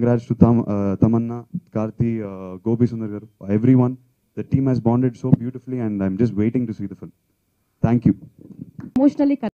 congrats to Tamanna, Karthi, Gopi Sundar garu, everyone. The team has bonded so beautifully and I'm just waiting to see the film. Thank you. Emotionally